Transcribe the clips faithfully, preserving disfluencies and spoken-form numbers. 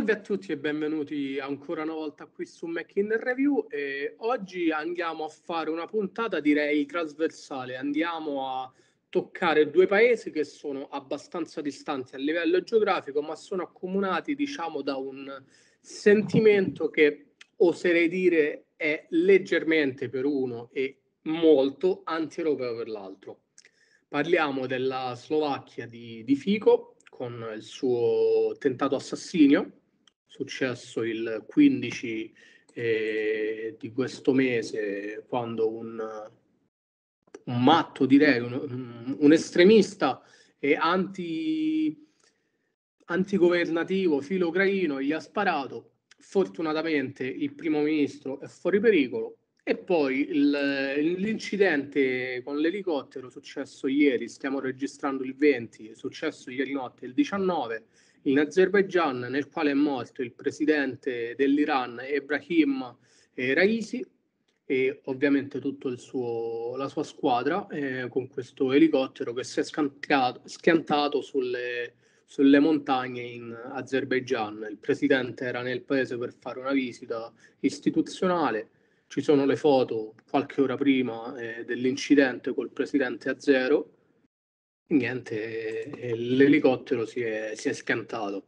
Salve a tutti e benvenuti ancora una volta qui su Mac in Review. E oggi andiamo a fare una puntata, direi, trasversale. Andiamo a toccare due paesi che sono abbastanza distanti a livello geografico, ma sono accomunati, diciamo, da un sentimento che oserei dire è leggermente per uno e molto anti-europeo per l'altro. Parliamo della Slovacchia di, di Fico, con il suo tentato assassinio, successo il quindici eh, di questo mese, quando un, un matto, direi, un, un estremista e anti, antigovernativo filo ucraino gli ha sparato. Fortunatamente il primo ministro è fuori pericolo. E poi il, l'incidente con l'elicottero successo ieri, stiamo registrando il venti, è successo ieri notte il diciannove in Azerbaigian, nel quale è morto il presidente dell'Iran Ebrahim Raisi e ovviamente tutto il suo, la sua squadra eh, con questo elicottero che si è scantato, schiantato sulle, sulle montagne in Azerbaigian. Il presidente era nel paese per fare una visita istituzionale. Ci sono le foto qualche ora prima eh, dell'incidente col presidente azero. Niente, eh, l'elicottero si è, si è schiantato.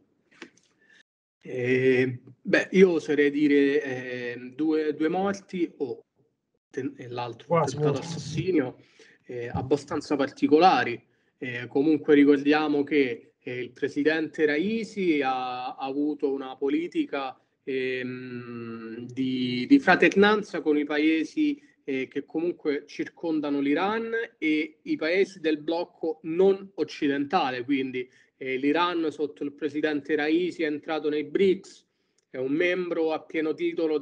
Eh, beh, io oserei dire eh, due, due morti o ten- l'altro Quasi tentato morti. assassinio eh, abbastanza particolari. Eh, comunque ricordiamo che eh, il presidente Raisi ha, ha avuto una politica ehm, di, di fratellanza con i paesi eh, che comunque circondano l'Iran e i paesi del blocco non occidentale, quindi eh, l'Iran sotto il presidente Raisi è entrato nei BRICS, è un membro a pieno titolo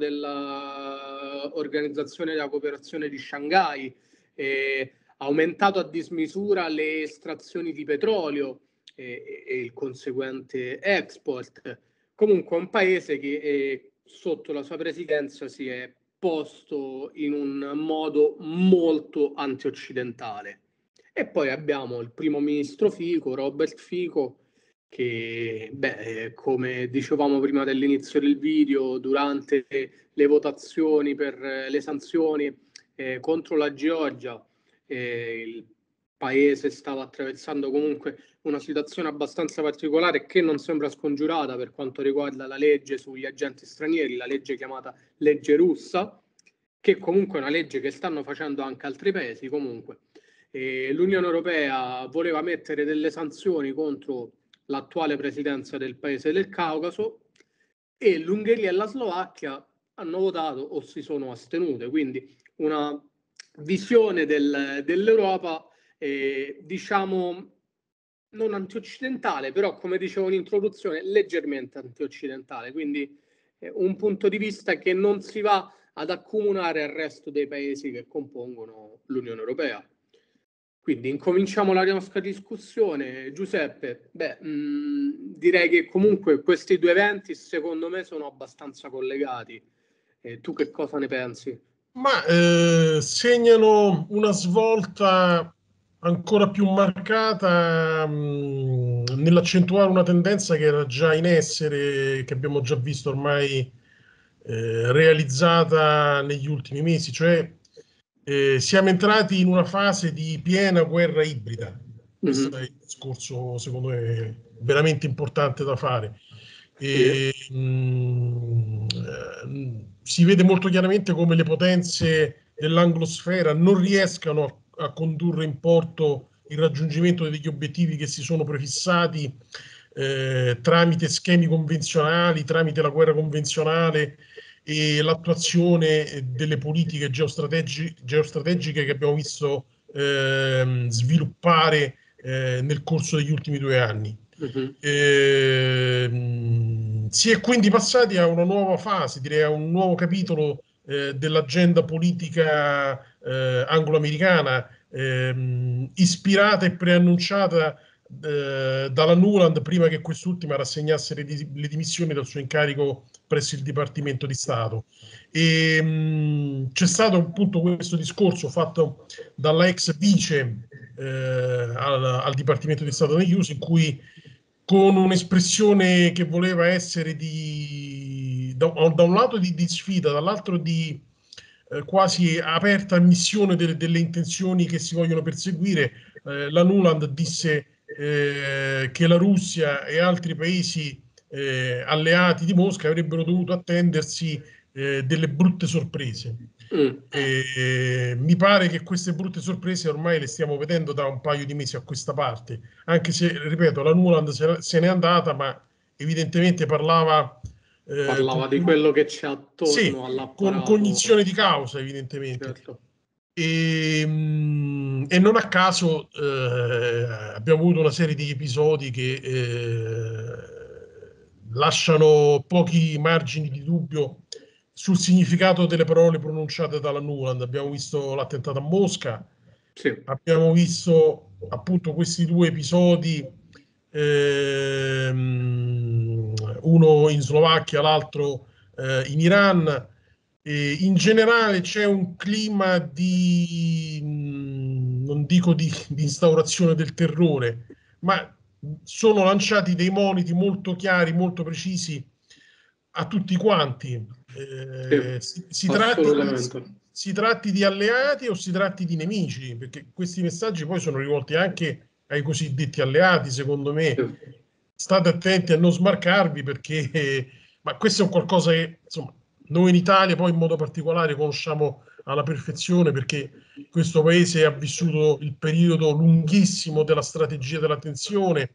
dell'Organizzazione della Cooperazione di Shanghai, eh, ha aumentato a dismisura le estrazioni di petrolio e, e il conseguente export. Comunque è un paese che eh, sotto la sua presidenza si è posto in un modo molto antioccidentale. E poi abbiamo il primo ministro Fico, Robert Fico, che, beh, come dicevamo prima dell'inizio del video, durante le votazioni per le sanzioni eh, contro la Georgia, eh, il paese stava attraversando comunque una situazione abbastanza particolare che non sembra scongiurata per quanto riguarda la legge sugli agenti stranieri, la legge chiamata legge russa, che comunque è una legge che stanno facendo anche altri paesi comunque. Eh, L'Unione Europea voleva mettere delle sanzioni contro l'attuale presidenza del paese del Caucaso e l'Ungheria e la Slovacchia hanno votato o si sono astenute, quindi una visione del, dell'Europa eh, diciamo non antioccidentale, però come dicevo in introduzione leggermente antioccidentale, quindi eh, un punto di vista che non si va ad accomunare al resto dei paesi che compongono l'Unione Europea. Quindi incominciamo la nostra discussione. Giuseppe, beh, mh, direi che comunque questi due eventi secondo me sono abbastanza collegati. Eh, tu che cosa ne pensi? Ma eh, segnano una svolta ancora più marcata mh, nell'accentuare una tendenza che era già in essere, che abbiamo già visto ormai eh, realizzata negli ultimi mesi, cioè eh, siamo entrati in una fase di piena guerra ibrida. Questo Mm-hmm. è il discorso, secondo me, veramente importante da fare. E, Sì. mh, eh, si vede molto chiaramente come le potenze dell'anglosfera non riescano a, a condurre in porto il raggiungimento degli obiettivi che si sono prefissati eh, tramite schemi convenzionali, tramite la guerra convenzionale e l'attuazione delle politiche geostrategi- geostrategiche che abbiamo visto ehm, sviluppare eh, nel corso degli ultimi due anni. Mm-hmm. Ehm, si è quindi passati a una nuova fase, direi a un nuovo capitolo eh, dell'agenda politica eh, anglo-americana, ehm, ispirata e preannunciata eh, dalla Nuland prima che quest'ultima rassegnasse le, di- le dimissioni dal suo incarico presso il Dipartimento di Stato. E, mh, c'è stato appunto questo discorso fatto dalla ex vice eh, al, al Dipartimento di Stato negli U S in cui con un'espressione che voleva essere di, da, da un lato di, di sfida, dall'altro di eh, quasi aperta ammissione delle, delle intenzioni che si vogliono perseguire. Eh, la Nuland disse eh, che la Russia e altri paesi eh, alleati di Mosca avrebbero dovuto attendersi eh, delle brutte sorprese. Mm. E, mi pare che queste brutte sorprese ormai le stiamo vedendo da un paio di mesi a questa parte, anche se, ripeto, la Nuland se, se n'è andata, ma evidentemente parlava, eh, Parlava con, di quello che c'è attorno sì, con all'apparato. cognizione di causa, evidentemente. Certo. E, mh, e non a caso eh, abbiamo avuto una serie di episodi che eh, lasciano pochi margini di dubbio sul significato delle parole pronunciate dalla Nuland. Abbiamo visto l'attentato a Mosca, Sì. abbiamo visto appunto questi due episodi, ehm, uno in Slovacchia, l'altro eh, in Iran. E in generale c'è un clima di, mh, non dico di, di instaurazione del terrore, ma sono lanciati dei moniti molto chiari, molto precisi a tutti quanti. Eh, Sì, si, si tratti di, assolutamente. si tratti di alleati o si tratti di nemici, perché questi messaggi poi sono rivolti anche ai cosiddetti alleati, secondo me. Sì. State attenti a non smarcarvi perché, eh, ma questo è un qualcosa che, insomma, noi in Italia poi in modo particolare conosciamo alla perfezione perché questo paese ha vissuto il periodo lunghissimo della strategia della tensione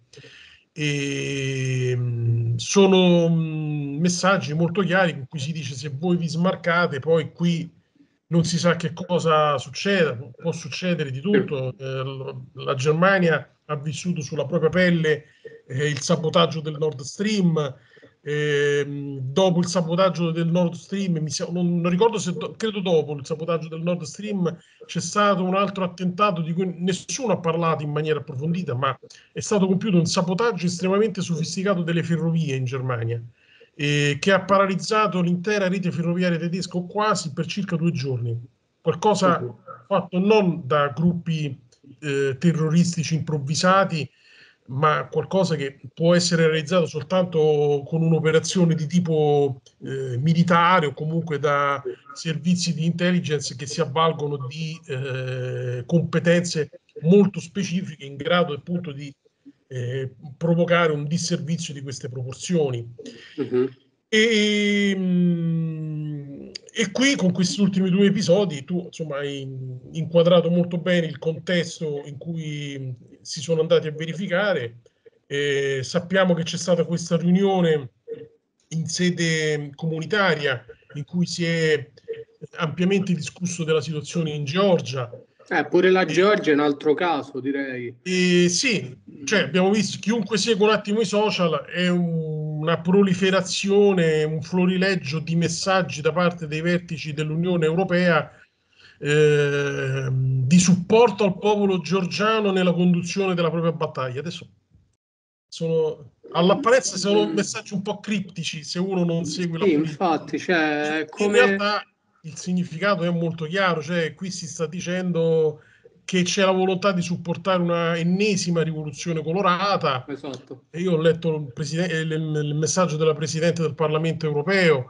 e mh, sono mh, messaggi molto chiari in cui si dice se voi vi smarcate poi qui non si sa che cosa succeda, può succedere di Sì. tutto. Eh, la Germania ha vissuto sulla propria pelle eh, il sabotaggio del Nord Stream. Eh, dopo il sabotaggio del Nord Stream, mi sa, non, non ricordo se do, credo dopo il sabotaggio del Nord Stream c'è stato un altro attentato di cui nessuno ha parlato in maniera approfondita, ma è stato compiuto un sabotaggio estremamente sofisticato delle ferrovie in Germania, eh, che ha paralizzato l'intera rete ferroviaria tedesca o quasi per circa due giorni. Qualcosa Uh-huh. fatto non da gruppi eh, terroristici improvvisati, ma qualcosa che può essere realizzato soltanto con un'operazione di tipo eh, militare o comunque da servizi di intelligence che si avvalgono di eh, competenze molto specifiche in grado appunto di eh, provocare un disservizio di queste proporzioni. Uh-huh. E, mh, e qui con questi ultimi due episodi tu insomma hai inquadrato molto bene il contesto in cui si sono andati a verificare. Eh, sappiamo che c'è stata questa riunione in sede comunitaria in cui si è ampiamente discusso della situazione in Georgia. Eh, pure la E, Georgia è un altro caso, direi. e sì, cioè abbiamo visto, chiunque segue un attimo i social, è un, una proliferazione, un florileggio di messaggi da parte dei vertici dell'Unione Europea eh, di supporto al popolo georgiano nella conduzione della propria battaglia. Adesso sono, all'apparenza sono messaggi un po' criptici se uno non segue la Sì, politica. infatti, cioè, è In come... realtà il significato è molto chiaro, cioè qui si sta dicendo che c'è la volontà di supportare una ennesima rivoluzione colorata. Esatto. E io ho letto il, preside- il, il messaggio della Presidente del Parlamento europeo,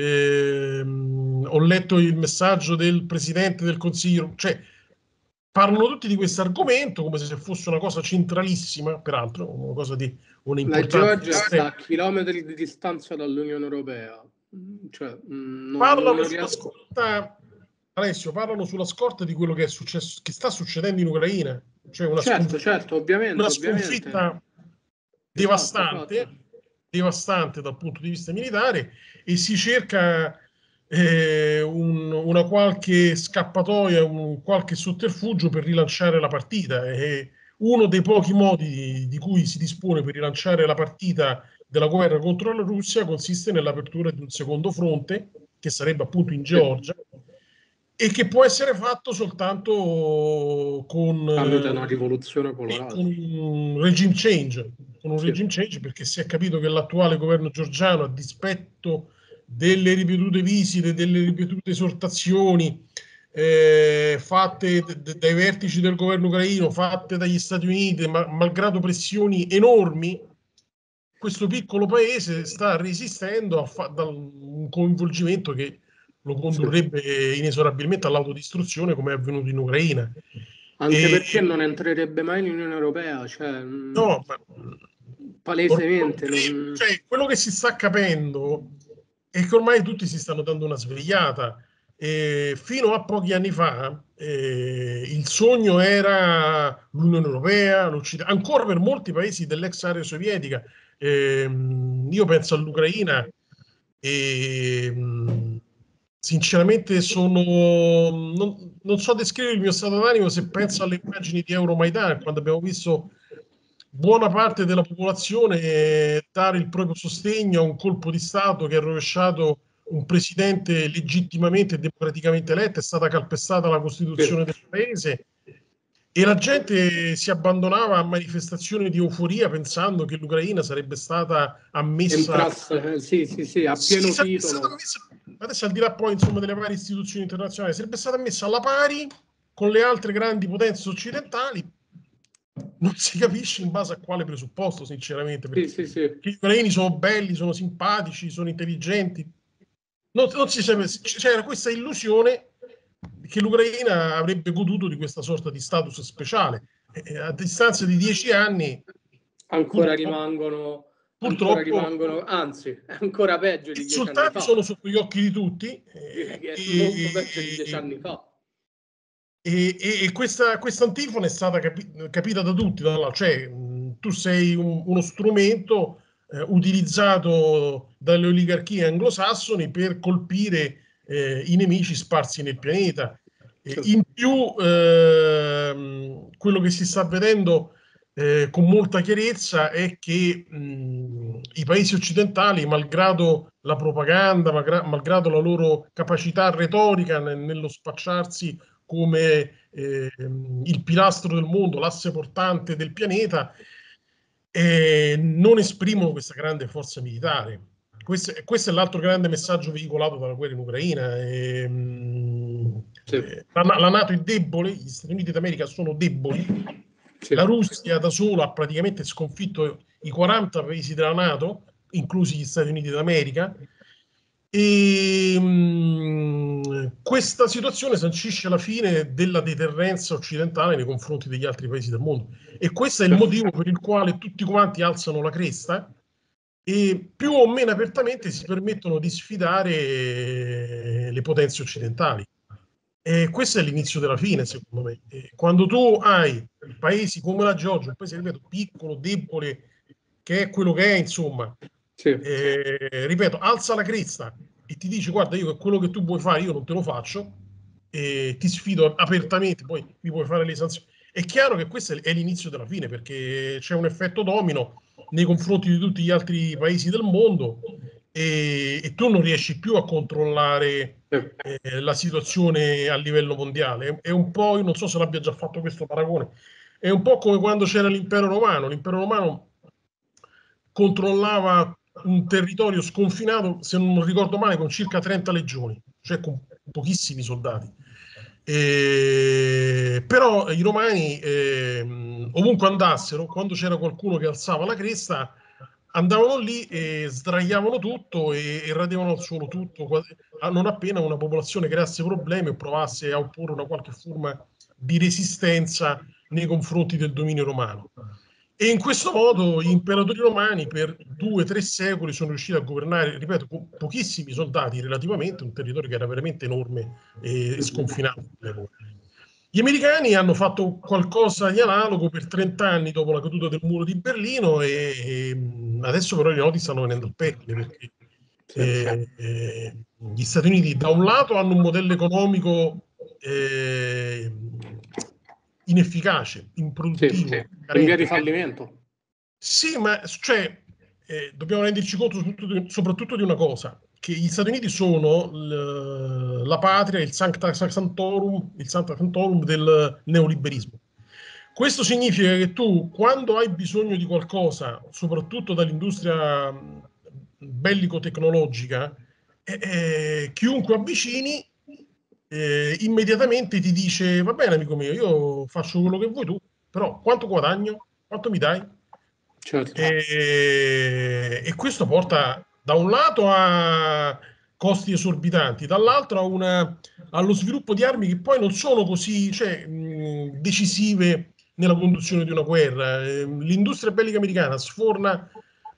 ehm, ho letto il messaggio del Presidente del Consiglio, cioè parlano tutti di questo argomento come se fosse una cosa centralissima, peraltro, una cosa di La un'importanza Georgia sta estrema. a chilometri di distanza dall'Unione Europea. Mm, Cioè, mm, non, Parlano non sulla riesco... scorta, Alessio, parlano sulla scorta di quello che è successo, che sta succedendo in Ucraina, cioè una, Certo, sconf- certo, una ovviamente, ovviamente. sconfitta Esatto, esatto. devastante, devastante dal punto di vista militare, e si cerca eh, un- una qualche scappatoia, un qualche sotterfugio per rilanciare la partita. E uno dei pochi modi di cui si dispone per rilanciare la partita della guerra contro la Russia consiste nell'apertura di un secondo fronte, che sarebbe appunto in Sì. Georgia, e che può essere fatto soltanto con, Tramite una eh, rivoluzione sì, colorata. con un regime change, con un Sì. regime change perché si è capito che l'attuale governo georgiano, a dispetto delle ripetute visite, delle ripetute esortazioni eh, fatte d- d- dai vertici del governo ucraino, fatte dagli Stati Uniti, ma malgrado pressioni enormi, questo piccolo paese sta resistendo a fa- da un coinvolgimento che lo condurrebbe inesorabilmente all'autodistruzione, come è avvenuto in Ucraina. Anche E, perché non entrerebbe mai l'Unione Europea, cioè no, ma, palesemente. Non... cioè, quello che si sta capendo è che ormai tutti si stanno dando una svegliata. E fino a pochi anni fa eh, il sogno era l'Unione Europea, l'Occidente, ancora per molti paesi dell'ex area sovietica. Ehm, io penso all'Ucraina e mh, sinceramente sono non, non so descrivere il mio stato d'animo se penso alle immagini di Euromaidan, quando abbiamo visto buona parte della popolazione dare il proprio sostegno a un colpo di Stato che ha rovesciato un presidente legittimamente e democraticamente eletto, è stata calpestata la Costituzione del paese e la gente si abbandonava a manifestazioni di euforia pensando che l'Ucraina sarebbe stata ammessa, Entrasse, sì, sì, sì, a sì, pieno sarebbe stata titolo. ammessa, adesso al di là poi insomma delle varie istituzioni internazionali, sarebbe stata messa alla pari con le altre grandi potenze occidentali. Non si capisce in base a quale presupposto, sinceramente, Sì, perché sì, sì. gli ucraini sono belli, sono simpatici, sono intelligenti. Non, non si sa, c'era questa illusione che l'Ucraina avrebbe goduto di questa sorta di status speciale. E a distanza di dieci anni, Ancora purtroppo, rimangono, ancora purtroppo rimangono, anzi, è ancora peggio i di dieci anni risultati fa. sono sotto gli occhi di tutti. Direi eh, che è molto peggio di dieci e, anni fa. E, e, e questa, questa antifona è stata capi- capita da tutti, da, cioè mh, tu sei un- uno strumento eh, utilizzato dalle oligarchie anglosassoni per colpire eh, i nemici sparsi nel pianeta. E Sì. in più, ehm, quello che si sta vedendo eh, con molta chiarezza è che mh, i paesi occidentali, malgrado la propaganda, malgra- malgrado la loro capacità retorica nel- nello spacciarsi come eh, il pilastro del mondo, l'asse portante del pianeta, eh, non esprimono questa grande forza militare. Questo, questo è l'altro grande messaggio veicolato dalla guerra in Ucraina. E, mh, Sì. eh, la, la NATO è debole, gli Stati Uniti d'America sono deboli, Sì. la Russia da sola ha praticamente sconfitto i quaranta paesi della NATO, inclusi gli Stati Uniti d'America, e mh, questa situazione sancisce la fine della deterrenza occidentale nei confronti degli altri paesi del mondo. E questo è il motivo per il quale tutti quanti alzano la cresta e più o meno apertamente si permettono di sfidare le potenze occidentali. E questo è l'inizio della fine, secondo me. E quando tu hai paesi come la Georgia, un paese, ripeto, piccolo, debole, che è quello che è, insomma, Sì. eh, ripeto, alza la cresta e ti dice guarda, io quello che tu vuoi fare io non te lo faccio, e ti sfido apertamente, poi mi puoi fare le sanzioni. È chiaro che questo è l'inizio della fine, perché c'è un effetto domino nei confronti di tutti gli altri paesi del mondo e, e tu non riesci più a controllare Sì. eh, la situazione a livello mondiale. È un po', io non so se l'abbia già fatto questo paragone, è un po' come quando c'era l'impero romano. L'impero romano controllava un territorio sconfinato, se non ricordo male, con circa trenta legioni, cioè con pochissimi soldati. Eh, però i romani, eh, ovunque andassero, quando c'era qualcuno che alzava la cresta, andavano lì e sdraiavano tutto e, e radevano al suolo tutto, non appena una popolazione creasse problemi o provasse a opporre una qualche forma di resistenza nei confronti del dominio romano. E in questo modo gli imperatori romani per due o tre secoli sono riusciti a governare, ripeto, con pochissimi soldati relativamente, un territorio che era veramente enorme e sconfinato all'epoca. Gli americani hanno fatto qualcosa di analogo per trenta anni dopo la caduta del muro di Berlino e, e adesso però i nodi stanno venendo al pettine perché Sì. eh, eh, gli Stati Uniti da un lato hanno un modello economico eh, inefficace, Sì. improduttivo, In via di carente. fallimento. Sì, ma cioè, eh, dobbiamo renderci conto soprattutto di, soprattutto di una cosa, che gli Stati Uniti sono l- la patria, il Sancta Sanctorum, il Sancta Sanctorum del neoliberismo. Questo significa che tu, quando hai bisogno di qualcosa, soprattutto dall'industria mh, bellico-tecnologica, eh, eh, chiunque avvicini, eh, immediatamente ti dice, va bene amico mio, io faccio quello che vuoi tu, però quanto guadagno? Quanto mi dai? Certo. E, e questo porta da un lato a costi esorbitanti, dall'altro a una, allo sviluppo di armi che poi non sono così, cioè, mh, decisive nella conduzione di una guerra. Eh, L'industria bellica americana sforna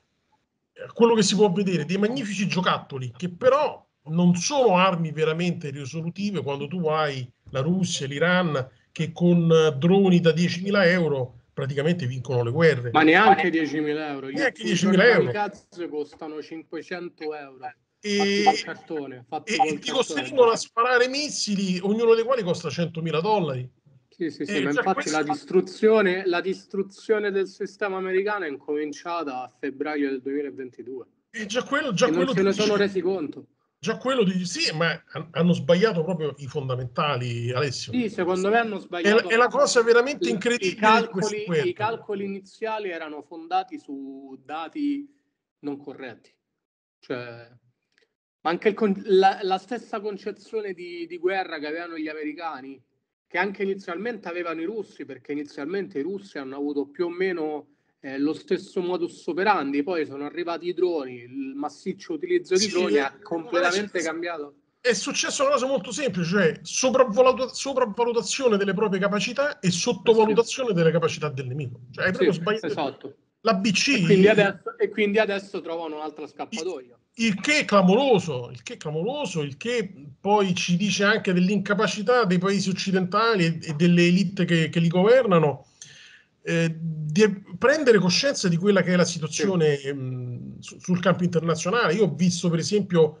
eh, quello che si può vedere, dei magnifici giocattoli, che però non sono armi veramente risolutive quando tu hai la Russia, l'Iran, che con eh, droni da diecimila euro praticamente vincono le guerre. Ma neanche diecimila euro. Gli, Neanche i diecimila droni euro. kamikaze costano cinquecento euro. E, fatti col cartone. Fatti e col ti cartone. costringono a sparare missili, ognuno dei quali costa centomila dollari. Sì, sì, sì, E ma già infatti questo... la distruzione, la distruzione del sistema americano è incominciata a febbraio del duemilaventidue. E già quello, già E non quello se ti ne dice, sono resi conto. già quello ti dice, sì, ma hanno sbagliato proprio i fondamentali, Alessio. Sì, secondo me hanno È, sbagliato. è la cosa veramente I incredibile di questa calcoli, guerra. i calcoli iniziali erano fondati su dati non corretti. Cioè, anche il con- la, la stessa concezione di, di guerra che avevano gli americani, che anche inizialmente avevano i russi, perché inizialmente i russi hanno avuto più o meno eh, lo stesso modus operandi, poi sono arrivati i droni, il massiccio utilizzo di Sì, droni ha Alessio, completamente cambiato. è successa una cosa molto semplice, cioè sopravvaluta- sopravvalutazione delle proprie capacità e Eh sì, sottovalutazione delle capacità del nemico. Cioè, hai proprio sì, sbagliato. esatto. La B C, E quindi adesso, e quindi adesso trovano un'altra scappatoia. il che è clamoroso, il che è clamoroso, il che poi ci dice anche dell'incapacità dei paesi occidentali e, e delle elite che, che li governano eh, di prendere coscienza di quella che è la situazione Sì. mh, su- sul campo internazionale. Io ho visto per esempio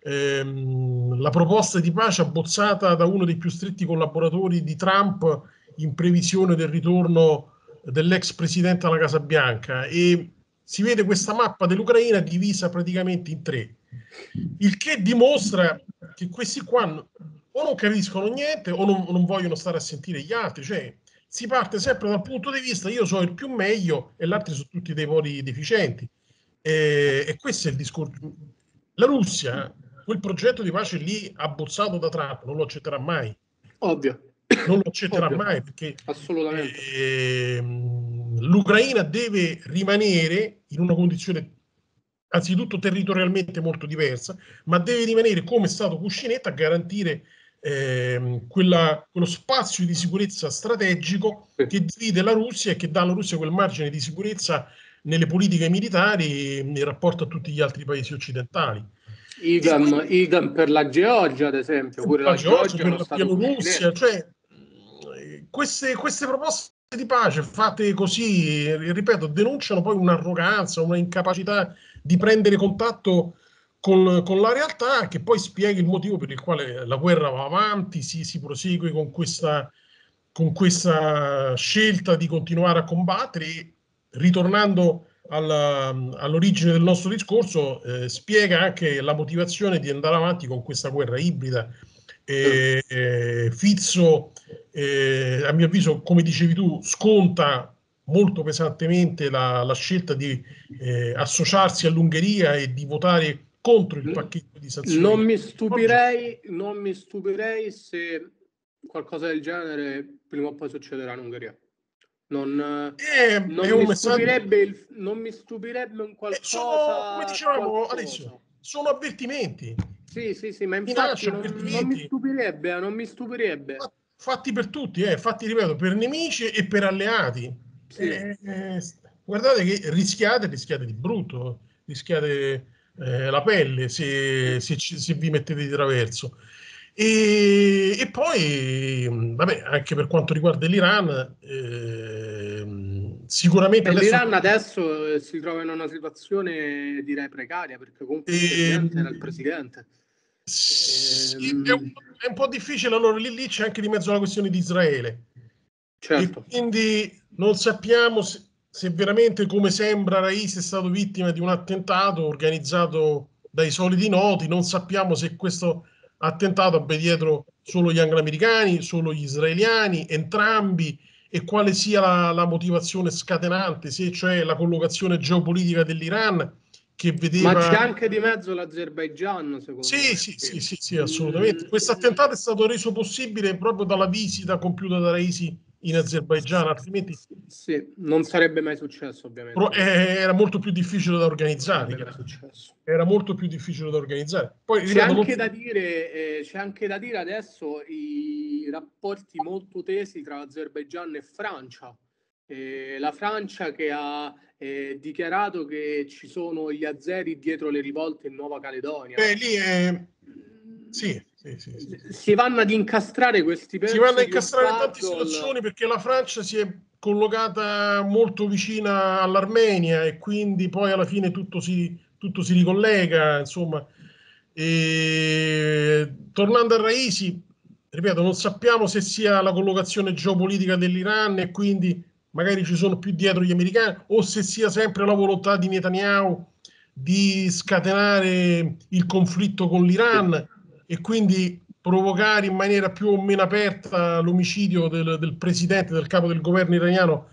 ehm, la proposta di pace abbozzata da uno dei più stretti collaboratori di Trump in previsione del ritorno dell'ex presidente alla Casa Bianca, e si vede questa mappa dell'Ucraina divisa praticamente in tre, il che dimostra che questi qua o non capiscono niente o non, non vogliono stare a sentire gli altri, cioè si parte sempre dal punto di vista io so il più meglio e gli altri sono tutti dei poli deficienti. E, e questo è il discorso. La Russia, quel progetto di pace lì abbozzato da Trump, non lo accetterà mai. Ovvio. Non lo accetterà Ovvio. mai perché Assolutamente. eh, l'Ucraina deve rimanere in una condizione anzitutto territorialmente molto diversa, ma deve rimanere come Stato cuscinetto a garantire ehm, quella, quello spazio di sicurezza strategico Sì. che divide la Russia e che dà alla Russia quel margine di sicurezza nelle politiche militari in rapporto a tutti gli altri paesi occidentali. E Idem, quindi idem per la Georgia, ad esempio, per pure la la Georgia, Georgia è per uno la stato Bielorussia, cuscinetto. cioè queste, queste proposte di pace fatte così, ripeto, denunciano poi un'arroganza, una incapacità di prendere contatto con, con la realtà, che poi spiega il motivo per il quale la guerra va avanti, si, si prosegue con questa, con questa scelta di continuare a combattere. E, ritornando alla, all'origine del nostro discorso, eh, spiega anche la motivazione di andare avanti con questa guerra ibrida. Eh, eh, Fizzo, eh, a mio avviso, come dicevi tu, sconta molto pesantemente la, la scelta di eh, associarsi all'Ungheria e di votare contro il pacchetto di sanzioni. Non mi stupirei, non mi stupirei se qualcosa del genere prima o poi succederà in Ungheria. Non, È, non è un mi messaggio. stupirebbe il, non mi stupirebbe un Eh, sono, come qualcosa, dicevamo, qualcosa. Alessio, sono avvertimenti, Sì, sì, sì, ma infatti minacce, non, non mi avvertimenti stupirebbe, non mi stupirebbe. fatti per tutti, eh, fatti, ripeto, per nemici e per alleati. Sì. Eh, eh, guardate che rischiate, rischiate di brutto, rischiate eh, la pelle se, se, ci- se vi mettete di traverso. E, e poi, vabbè, anche per quanto riguarda l'Iran, ehm, sicuramente E adesso... l'Iran adesso eh, si trova in una situazione, direi, precaria, perché comunque il presidente era il ehm, presidente. sì, è un, Ehm, è un po' difficile, allora lì, lì c'è anche di mezzo la questione di Israele. E certo. quindi non sappiamo se, se veramente, come sembra, Raisi è stato vittima di un attentato organizzato dai soliti noti. Non sappiamo se questo attentato abbia dietro solo gli angloamericani, solo gli israeliani, entrambi, e quale sia la, la motivazione scatenante, se cioè la collocazione geopolitica dell'Iran che Ma c'è vedeva... anche di mezzo l'Azerbaigian, secondo Sì, me. sì, sì, sì, sì, Mm, assolutamente. Questo attentato è stato reso possibile proprio dalla visita compiuta da Raisi in Azerbaigian, altrimenti sì, non sarebbe mai successo, ovviamente. Però era molto più difficile da organizzare. Era molto più difficile da organizzare. Poi, c'è, ripeto, anche non... da dire, eh, c'è anche da dire adesso i rapporti molto tesi tra Azerbaigian e Francia. Eh, la Francia che ha eh, dichiarato che ci sono gli azeri dietro le rivolte in Nuova Caledonia. Beh, lì è... Sì, sì, sì, sì. Si vanno ad incastrare questi pezzi. Si vanno a incastrare in tante situazioni perché la Francia si è collocata molto vicina all'Armenia e quindi poi alla fine tutto si, tutto si ricollega, insomma. E... Tornando a Raisi, ripeto, non sappiamo se sia la collocazione geopolitica dell'Iran e quindi magari ci sono più dietro gli americani o se sia sempre la volontà di Netanyahu di scatenare il conflitto con l'Iran e quindi provocare in maniera più o meno aperta l'omicidio del, del presidente, del capo del governo iraniano,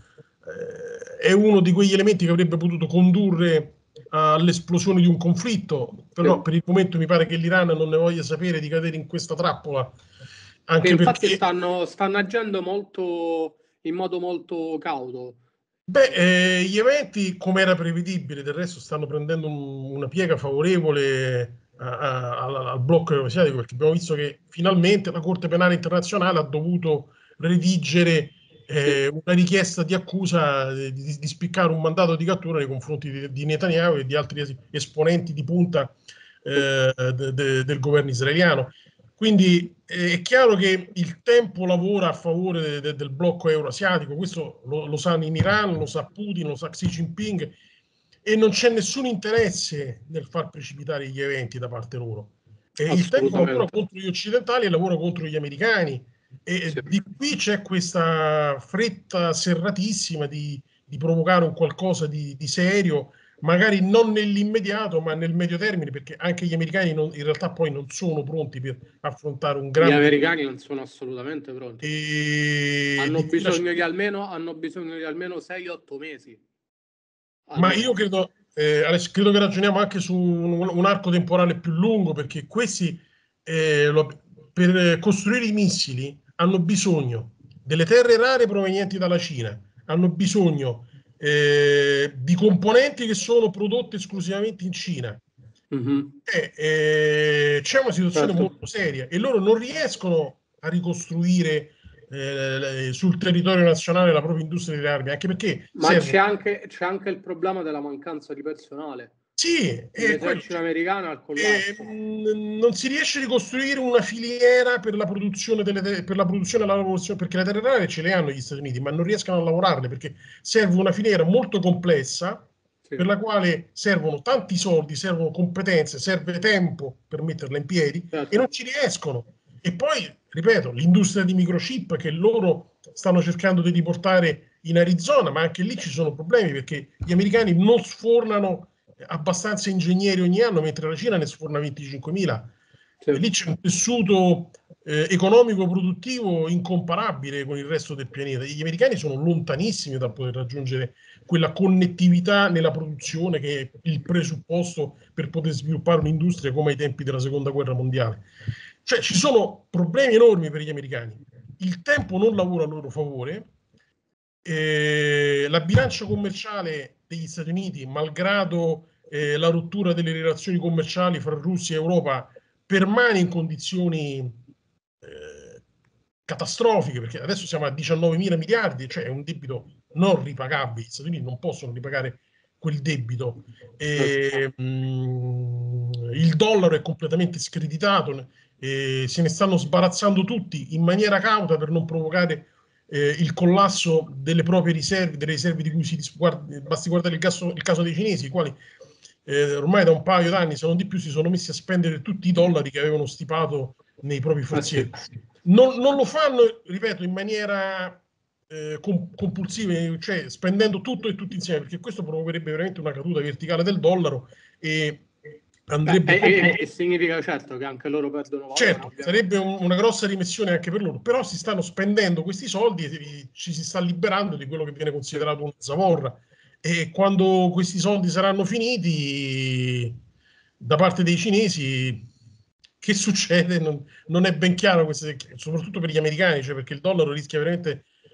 eh, è uno di quegli elementi che avrebbe potuto condurre all'esplosione di un conflitto, però per il momento mi pare che l'Iran non ne voglia sapere di cadere in questa trappola. Anche che infatti perché stanno, stanno agendo molto, in modo molto cauto. Beh, eh, gli eventi, come era prevedibile, del resto stanno prendendo un, una piega favorevole a, a, al, al blocco euroasiatico, perché abbiamo visto che finalmente la Corte Penale Internazionale ha dovuto redigere eh, una richiesta di accusa di, di, di spiccare un mandato di cattura nei confronti di, di Netanyahu e di altri esponenti di punta eh, de, de, del governo israeliano. Quindi eh, è chiaro che il tempo lavora a favore de, de, del blocco euroasiatico, questo lo, lo sanno in Iran, lo sa Putin, lo sa Xi Jinping, e non c'è nessun interesse nel far precipitare gli eventi da parte loro. E il tempo lavora contro gli occidentali e lavora contro gli americani. E sì. Di qui c'è questa fretta serratissima di, di provocare un qualcosa di, di serio, magari non nell'immediato, ma nel medio termine, perché anche gli americani non, in realtà poi non sono pronti per affrontare un grande... Gli americani non sono assolutamente pronti. E... Hanno, bisogno la... di almeno, hanno bisogno di almeno sei otto mesi. Almeno. Ma io credo, eh, Alex, credo che ragioniamo anche su un, un arco temporale più lungo, perché questi, eh, lo, per costruire i missili, hanno bisogno delle terre rare provenienti dalla Cina, hanno bisogno eh, di componenti che sono prodotte esclusivamente in Cina. Mm-hmm. Eh, eh, c'è una situazione certo. molto seria e loro non riescono a ricostruire eh, sul territorio nazionale la propria industria delle armi, anche perché ma servono... c'è, anche, c'è anche il problema della mancanza di personale. Sì, l'esercito americano al collasso. Eh, non si riesce a ricostruire una filiera per la produzione delle per la produzione e la lavorazione, perché le terre rare ce le hanno gli Stati Uniti, ma non riescono a lavorarle perché serve una filiera molto complessa, sì. per la quale servono tanti soldi, servono competenze, serve tempo per metterla in piedi, certo. e non ci riescono. E poi, ripeto, l'industria di microchip che loro stanno cercando di riportare in Arizona, ma anche lì ci sono problemi perché gli americani non sfornano abbastanza ingegneri ogni anno, mentre la Cina ne sforna venticinquemila. Sì. Lì c'è un tessuto eh, economico produttivo incomparabile con il resto del pianeta. Gli americani sono lontanissimi da poter raggiungere quella connettività nella produzione che è il presupposto per poter sviluppare un'industria come ai tempi della seconda guerra mondiale. Cioè ci sono problemi enormi per gli americani. Il tempo non lavora a loro favore. Eh, la bilancia commerciale degli Stati Uniti, malgrado eh, la rottura delle relazioni commerciali fra Russia e Europa, permane in condizioni eh, catastrofiche, perché adesso siamo a diciannovemila miliardi, cioè è un debito non ripagabile. Gli Stati Uniti non possono ripagare quel debito. E, mh, il dollaro è completamente screditato, eh, se ne stanno sbarazzando tutti in maniera cauta per non provocare Eh, il collasso delle proprie riserve, delle riserve di cui si guarda, basti guardare il caso, il caso dei cinesi, i quali eh, ormai da un paio d'anni, se non di più, si sono messi a spendere tutti i dollari che avevano stipato nei propri forzieri. Non, non lo fanno, ripeto, in maniera eh, compulsiva, cioè spendendo tutto e tutti insieme, perché questo provocherebbe veramente una caduta verticale del dollaro e andrebbe Beh, e, e, e significa certo che anche loro perdono valore. Certo, ovviamente. Sarebbe un, una grossa rimessione anche per loro, però si stanno spendendo questi soldi e ci si sta liberando di quello che viene considerato una zavorra. E quando questi soldi saranno finiti da parte dei cinesi, che succede? Non, non è ben chiaro, queste, soprattutto per gli americani, cioè perché il dollaro rischia veramente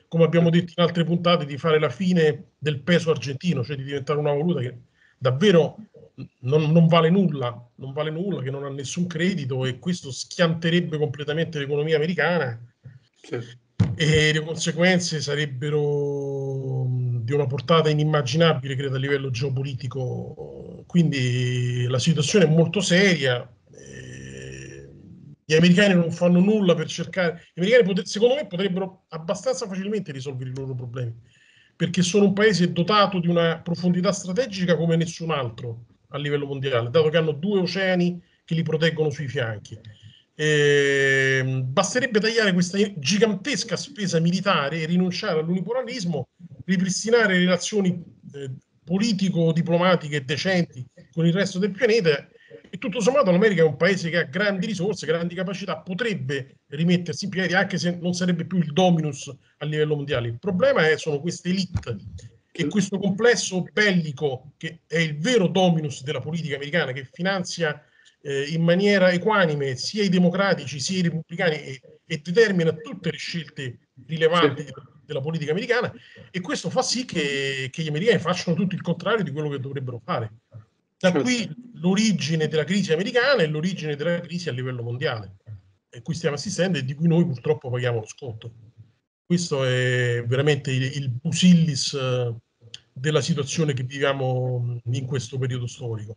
come abbiamo detto in altre puntate, di fare la fine del peso argentino, cioè di diventare una valuta che davvero non, non vale nulla, non vale nulla, che non ha nessun credito, e questo schianterebbe completamente l'economia americana. Sì. E le conseguenze sarebbero di una portata inimmaginabile, credo, a livello geopolitico. Quindi la situazione è molto seria. Gli americani non fanno nulla per cercare. Gli americani, secondo me, potrebbero abbastanza facilmente risolvere i loro problemi, perché sono un paese dotato di una profondità strategica come nessun altro a livello mondiale, dato che hanno due oceani che li proteggono sui fianchi. Eh, basterebbe tagliare questa gigantesca spesa militare e rinunciare all'unipolarismo, ripristinare relazioni eh, politico-diplomatiche decenti con il resto del pianeta, e tutto sommato l'America è un paese che ha grandi risorse, grandi capacità, potrebbe rimettersi in piedi, anche se non sarebbe più il dominus a livello mondiale. Il problema è, sono queste elite e questo complesso bellico, che è il vero dominus della politica americana, che finanzia eh, in maniera equanime sia i democratici sia i repubblicani, e, e determina tutte le scelte rilevanti sì. della politica americana, e questo fa sì che, che gli americani facciano tutto il contrario di quello che dovrebbero fare. Da certo. qui l'origine della crisi americana e l'origine della crisi a livello mondiale, e cui stiamo assistendo e di cui noi purtroppo paghiamo lo sconto. Questo è veramente il, il busillis uh, della situazione che viviamo in questo periodo storico.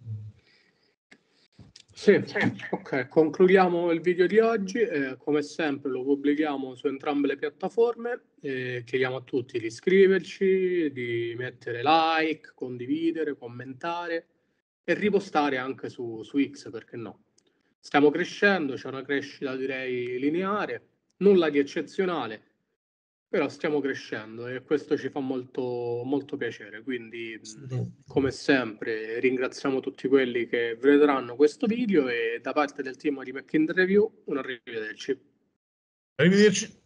Sì, ok, concludiamo il video di oggi. Eh, come sempre lo pubblichiamo su entrambe le piattaforme. Eh, chiediamo a tutti di iscriverci, di mettere like, condividere, commentare e ripostare anche su, su X, perché no? Stiamo crescendo, c'è una crescita direi lineare, nulla di eccezionale, però stiamo crescendo e questo ci fa molto, molto piacere. Quindi, come sempre, ringraziamo tutti quelli che vedranno questo video, e da parte del team di Mac in Review un arrivederci. Arrivederci.